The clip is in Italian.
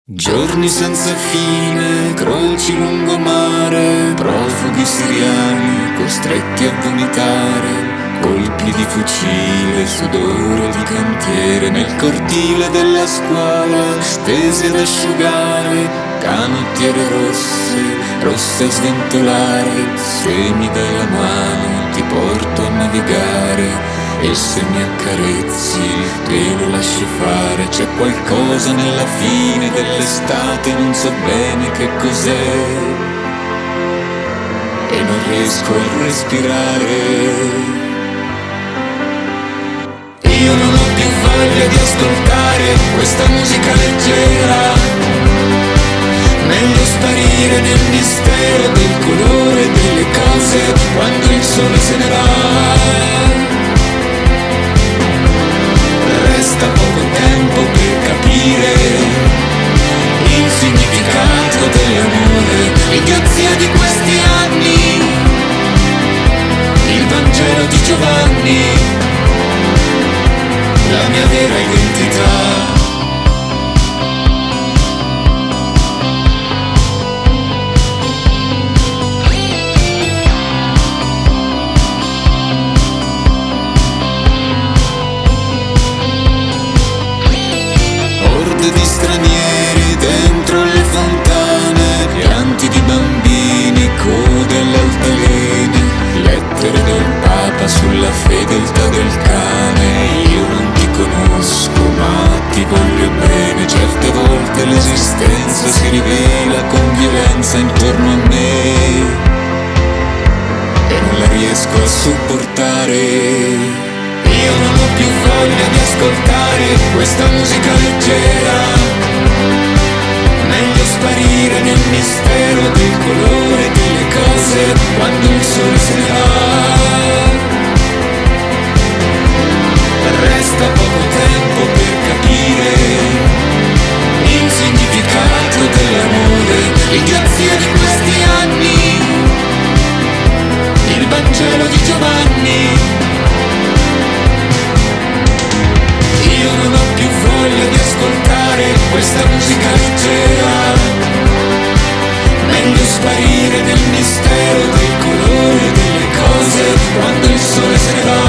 Giorni senza fine, croci lungomare, profughi siriani costretti a vomitare, colpi di fucile, sudore di cantiere, nel cortile della scuola stesi ad asciugare, canottiere rosse a sventolare. Se mi dai la mano ti porto a navigare, e se mi accarezzi te lo lascio fare. C'è qualcosa nella fine dell'estate, non so bene che cos'è, e non riesco a respirare. Io non ho più voglia di ascoltare questa musica leggera, meglio sparire nel mistero del colore delle cose quando il sole se ne va. Resta poco tempo per capire il significato dell'amore, l'idiozia di questi anni, il Vangelo di Giovanni, la mia vera identità. Di stranieri dentro le fontane, pianti di bambini, code alle altalene, lettere del Papa sulla fedeltà del cane. Io non ti conosco ma ti voglio bene, certe volte l'esistenza si rivela con violenza intorno a me e non la riesco a sopportare. Io non ho più voglia di ascoltare questa musica leggera, meglio sparire nel mistero del colore delle cose quando il sole se ne va. Resta poco tempo per capire il significato dell'amore, l'idiozia di questi anni, il Vangelo di Giovanni. Io non ho più voglia di ascoltare questa musica leggera, meglio sparire nel mistero del colore delle cose quando il sole se ne va.